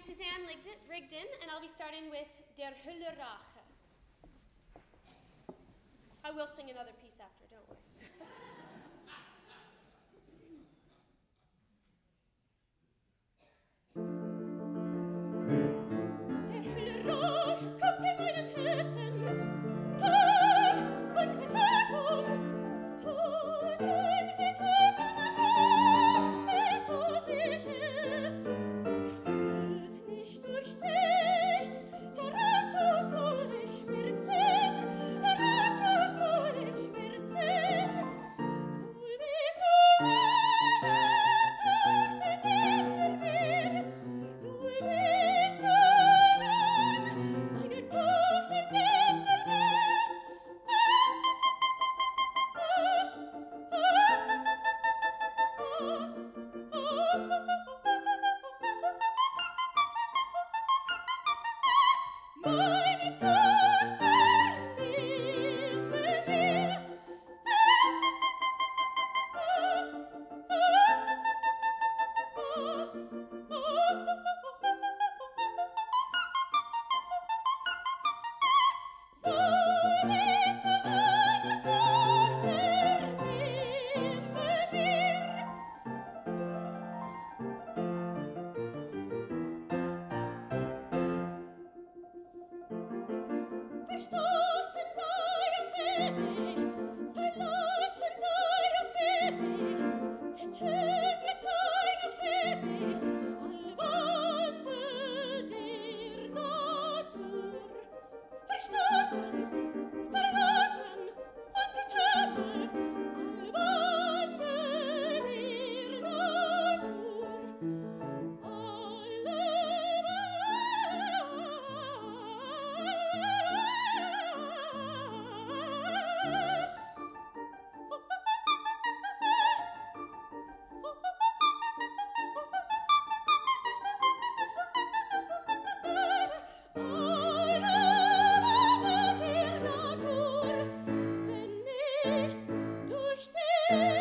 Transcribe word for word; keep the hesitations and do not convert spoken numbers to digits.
Suzanne Rigdon, and I'll be starting with Der Hölle Rache. I will sing another piece after, don't worry. Der Hölle Rache kommt in meinem Herzen, Tod und Verzweiflung, Tod und Verzweiflung auf Flamme, Tobliche. Durch dich, zerreiß und alle Schmerzen, zerreiß und alle Schmerzen, so wie so meine Tochter nimmer mehr, so bist du nun, meine Tochter nimmer mehr. Ah, ah, ah, ah, ah, ah. Meine Tochter nimmer mehr. So ist meine Tochter nimmer mehr. Verstoßen sei auf ewig, verlassen sei auf ewig, zertrümmert sei auf ewig, alle Bande der Natur. Verstoßen, verlassen und zertrümmert, alle Bande der Natur. Alle Durch dich